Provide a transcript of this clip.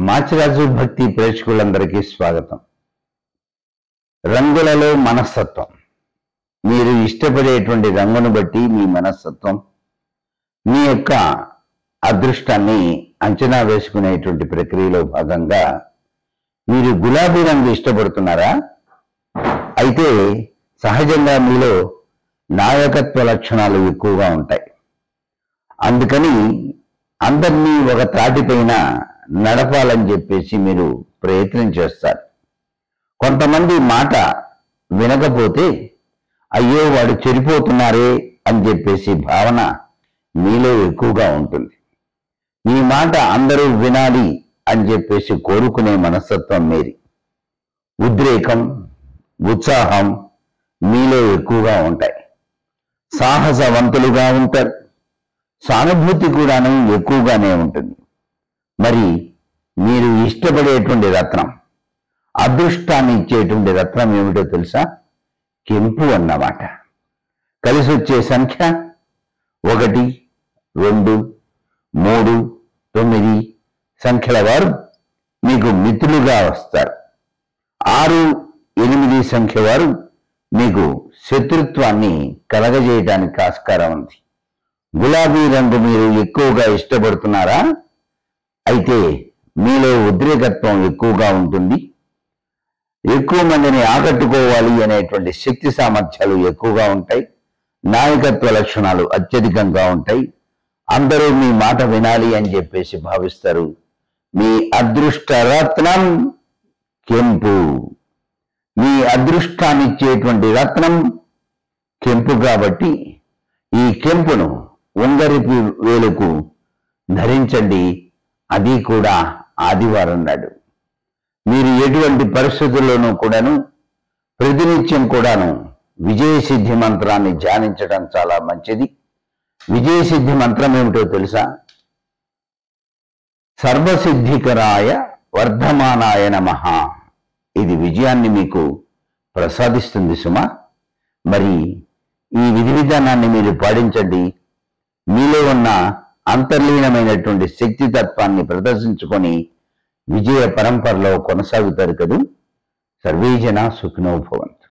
మాచిరాజు భక్తి ప్రేక్షకులందరికీ స్వాగతం. రంగులలో మనస్తత్వం. మీరు ఇష్టపడేటువంటి రంగును బట్టి మీ మనస్తత్వం, మీ యొక్క అదృష్టాన్ని అంచనా వేసుకునేటువంటి ప్రక్రియలో భాగంగా మీరు గులాబీ రంగు ఇష్టపడుతున్నారా? అయితే సహజంగా మీలో నాయకత్వ లక్షణాలు ఎక్కువగా ఉంటాయి. అందుకని అందరినీ ఒక త్రాటిపైన నడపాలని చెప్పేసి మీరు ప్రయత్నం చేస్తారు. కొంతమంది మాట వినకపోతే అయ్యో వాడు చెడిపోతున్నారే అని చెప్పేసి భావన మీలో ఎక్కువగా ఉంటుంది. మీ మాట అందరూ వినాలి అని చెప్పేసి కోరుకునే మనస్తత్వం మీది. ఉద్రేకం, ఉత్సాహం మీలో ఎక్కువగా ఉంటాయి. సాహసవంతులుగా ఉంటారు. సానుభూతి కూడాను ఎక్కువగానే ఉంటుంది. మరి మీరు ఇష్టపడేటువంటి రత్నం, అదృష్టాన్ని ఇచ్చేటువంటి రత్నం ఏమిటో తెలుసా? కెంపు అన్నమాట. కలిసి వచ్చే సంఖ్య 1, 2, 3, 9 సంఖ్యల వారు మీకు మిత్రులుగా వస్తారు. 6, 8 సంఖ్య వారు మీకు శత్రుత్వాన్ని కలగజేయడానికి ఆస్కారం ఉంది. గులాబీ రంగు మీరు ఎక్కువగా ఇష్టపడుతున్నారా? అయితే మీలో ఉద్రేకత్వం ఎక్కువగా ఉంటుంది. ఎక్కువ మందిని ఆకట్టుకోవాలి అనేటువంటి శక్తి సామర్థ్యాలు ఎక్కువగా ఉంటాయి. నాయకత్వ లక్షణాలు అత్యధికంగా ఉంటాయి. అందరూ మీ మాట వినాలి అని చెప్పేసి భావిస్తారు. మీ అదృష్ట రత్నం కెంపు. మీ అదృష్టాన్ని ఇచ్చేటువంటి రత్నం కెంపు కాబట్టి ఈ కెంపును ఉంగరపు వేలుకు ధరించండి. అది కూడా ఆదివారం నాడు. మీరు ఎటువంటి పరిస్థితుల్లోనూ కూడాను ప్రతినిత్యం కూడాను విజయసిద్ధి మంత్రాన్ని ధ్యానించడం చాలా మంచిది. విజయసిద్ధి మంత్రం ఏమిటో తెలుసా? సర్వసిద్ధికరాయ వర్ధమానాయ నమః. ఇది విజయాన్ని మీకు ప్రసాదిస్తుంది సుమా. మరి ఈ విధి విధానాన్ని మీరు పాటించండి. మీలో ఉన్న అంతర్లీనమైనటువంటి శక్తి తత్వాన్ని ప్రదర్శించుకొని విజయ పరంపరలో కొనసాగుతారు కదూ. సర్వే జనా సుఖినో భవంతు.